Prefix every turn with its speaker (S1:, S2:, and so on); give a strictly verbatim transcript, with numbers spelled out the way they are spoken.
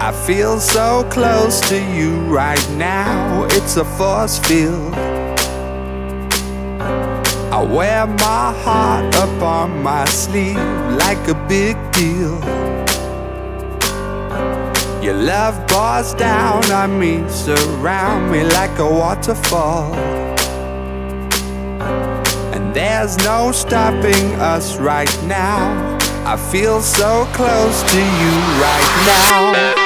S1: I feel so close to you right now, it's a force field. I wear my heart up on my sleeve like a big deal. Your love pours down on me, surround me like a waterfall. And there's no stopping us right now. I feel so close to you right now.